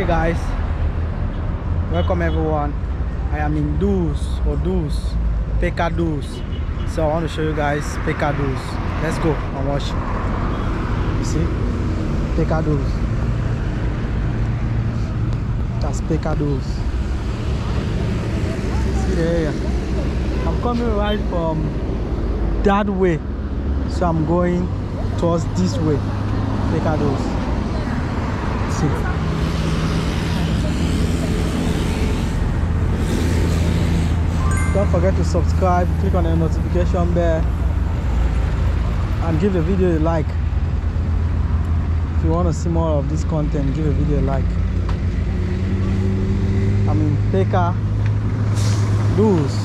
guys, welcome everyone. I am in Duz, Peka Duz. So I want to show you guys Peka Duz. Let's go and watch. You see, Peka Duz. That's Peka Duz. See the area. I'm coming right from that way, so I'm going towards this way. Peka Duz. See. Don't forget to subscribe, click on the notification bell, and give the video a like. If you want to see more of this content, give the video a like. I'm in Peka Duz.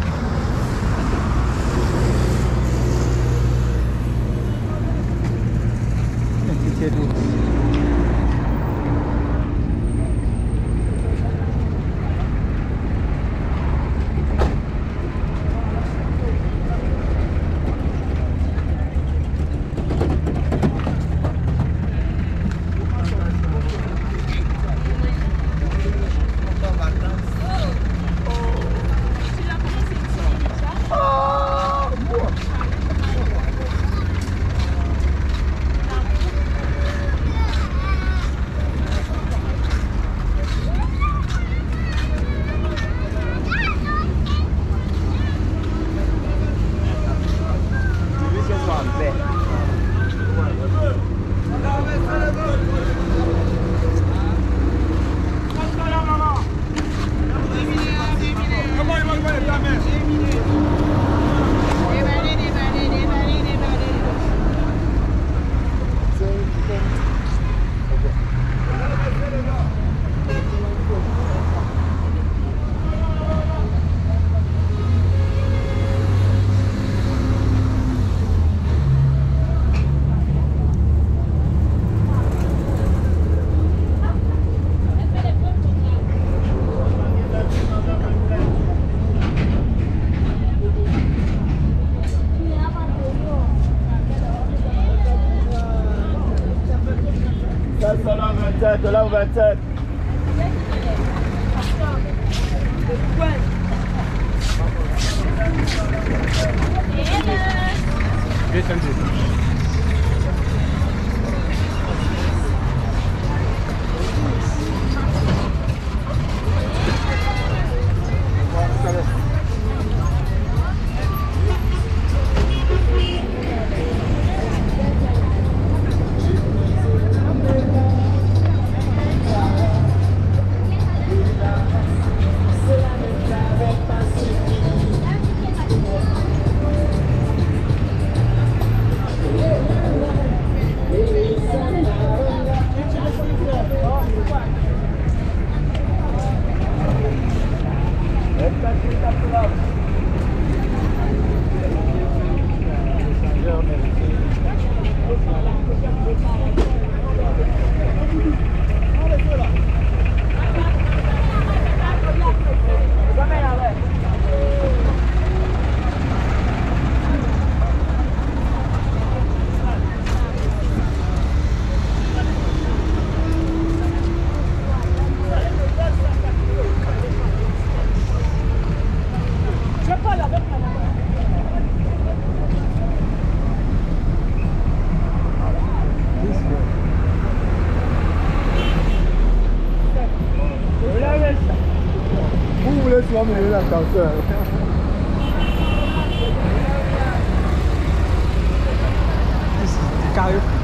Là au 27. This is the karaoke.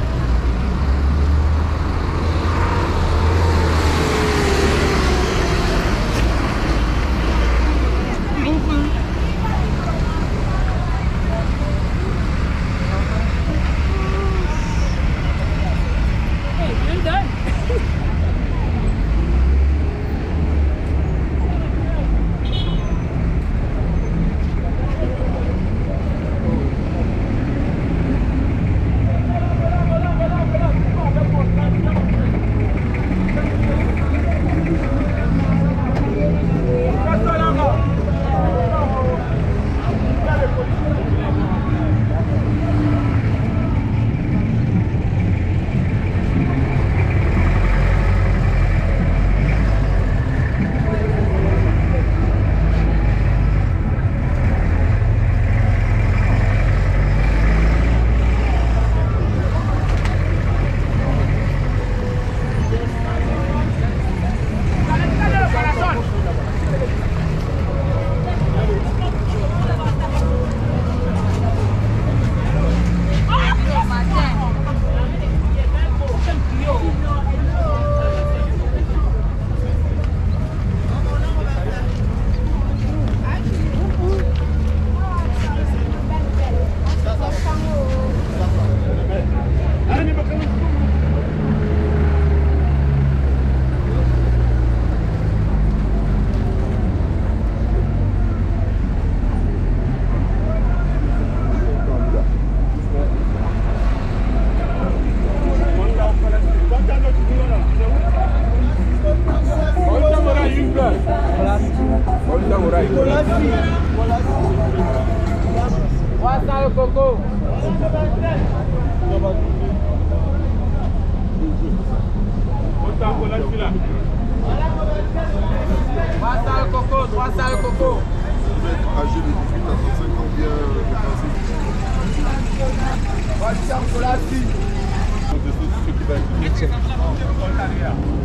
Trois salles coco. Âgé de 18 à 35 ans bien Trois salles coco. ceux qui va être